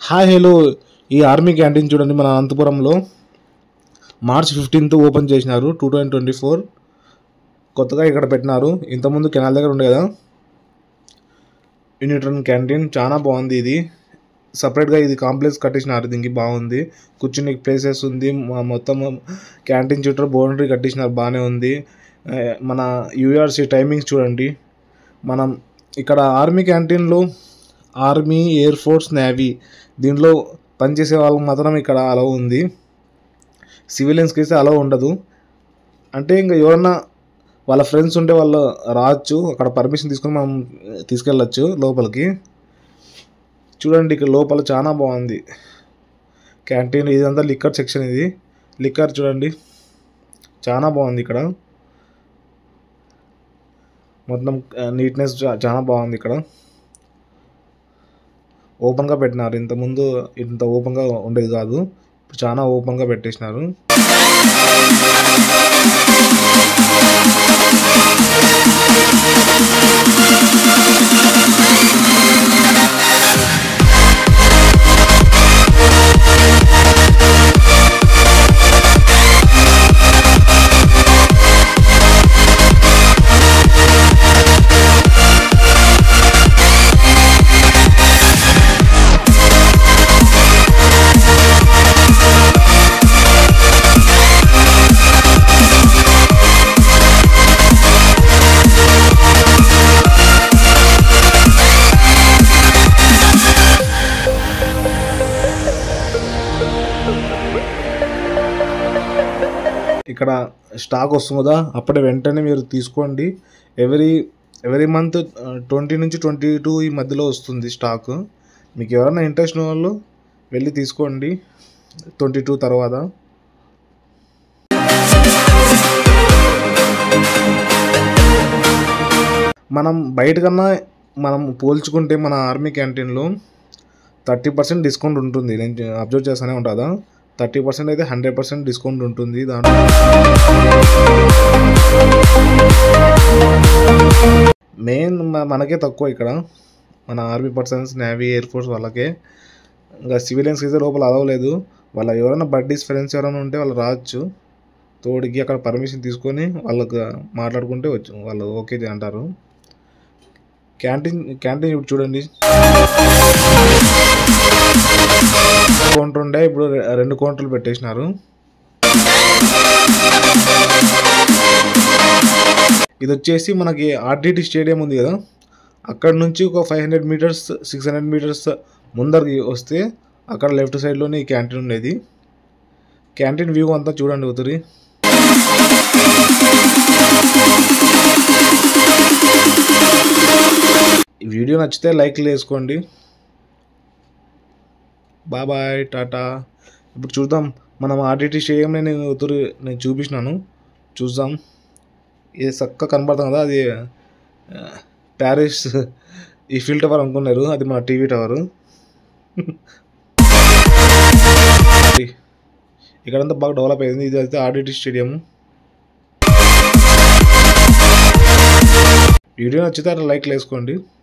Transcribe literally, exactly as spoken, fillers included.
Hi hello ఈ army canteen చూడండి మన అనంతపురంలో మార్చ్ ఫిఫ్టీన్త్ ఓపెన్ చేసినారు టూ థౌజండ్ ట్వంటీ ఫోర్ కొత్తగా ఇక్కడ పెట్టినారు. ఇంతకుముందు కెనాల్ దగ్గర ఉండే కదా యూనిట్రన్ క్యాంటీన్, చాలా బాగుంది. ఇది సపరేట్గా ఇది కాంప్లెక్స్ కట్టించినారు, దీనికి బాగుంది. కూర్చుని ప్లేసెస్ ఉంది, మొత్తం క్యాంటీన్ చుట్టూ బౌండరీ కట్టించినారు, బాగానే ఉంది. మన యూఆర్సీ టైమింగ్స్ చూడండి. మనం ఇక్కడ ఆర్మీ క్యాంటీన్లో ఆర్మీ, ఎయిర్ ఫోర్స్, నేవీ దీంట్లో పనిచేసే వాళ్ళకి మాత్రం ఇక్కడ అలౌ ఉంది. సివిలియన్స్కి అయితే అలౌ ఉండదు. అంటే ఇంకా ఎవరన్నా వాళ్ళ ఫ్రెండ్స్ ఉంటే వాళ్ళు రావచ్చు, అక్కడ పర్మిషన్ తీసుకొని మనం తీసుకెళ్ళచ్చు లోపలికి. చూడండి ఇక్కడ లోపల చాలా బాగుంది క్యాంటీన్. ఇదంతా లిక్కర్ సెక్షన్, ఇది లిక్కర్ చూడండి చాలా బాగుంది. ఇక్కడ మొత్తం నీట్నెస్ చాలా బాగుంది. ఇక్కడ ఓపెన్గా పెట్టినారు, ఇంతకుముందు ఇంత ఓపెన్గా ఉండేది కాదు, ఇప్పుడు చాలా ఓపెన్గా పెట్టేసినారు. ఇక్కడ స్టాక్ వస్తుంది కదా, అప్పుడే వెంటనే మీరు తీసుకోండి. ఎవ్రీ ఎవ్రీ మంత్ ట్వంటీ నుంచి ట్వంటీ టూ ఈ మధ్యలో వస్తుంది స్టాక్. మీకు ఎవరైనా ఇంట్రెస్ట్ ఉన్న వాళ్ళు వెళ్ళి తీసుకోండి ట్వంటీ టూ తర్వాత. మనం బయట కన్నా మనం పోల్చుకుంటే మన ఆర్మీ క్యాంటీన్లో థర్టీ పర్సెంట్ డిస్కౌంట్ ఉంటుంది. నేను అబ్జర్వ్ చేస్తూనే ఉంటుందా, థర్టీ పర్సెంట్ అయితే హండ్రెడ్ పర్సెంట్ డిస్కౌంట్ ఉంటుంది దాంట్లో. మెయిన్ మనకే తక్కువ ఇక్కడ, మన army persons, navy, air force వాళ్ళకే. ఇంకా సివిలియన్స్ అయితే లోపల అలవలేదు. వాళ్ళ ఎవరైనా బడ్డీస్, ఫ్రెండ్స్ ఎవరైనా ఉంటే వాళ్ళు రావచ్చు తోడికి, అక్కడ పర్మిషన్ తీసుకొని వాళ్ళకు మాట్లాడుకుంటే వచ్చు, వాళ్ళు ఓకే అంటారు. క్యాంటీన్ క్యాంటీన్ ఇప్పుడు చూడండి, కౌంటర్ ఉండే ఇప్పుడు రెండు కౌంటర్లు పెట్టేసినారు. ఇది వచ్చేసి మనకి ఆర్డిటి స్టేడియం ఉంది కదా, అక్కడ నుంచి ఒక five hundred meters six hundred meters ముందరికి వస్తే అక్కడ లెఫ్ట్ సైడ్లోనే ఈ క్యాంటీన్ ఉండేది. క్యాంటీన్ వ్యూ అంతా చూడండి ఉతురి. ఈ వీడియో నచ్చితే లైక్లు వేసుకోండి. బాయ్ టాటా. ఇప్పుడు చూద్దాం, మనం ఆర్డిటి స్టేడియం నేను ఉతురు నేను చూపించినాను, చూద్దాం. ఇది చక్కగా కనబడుతుంది కదా, అది ప్యారిస్ ఈఫిల్ టవర్ అనుకున్నారు, అది మన టీవీ టవరు. ఇక్కడంతా బాగా డెవలప్ అయింది. ఇది అయితే ఆర్డిటి స్టేడియం. వీడియో నచ్చితే అట్లా లైక్లు వేసుకోండి.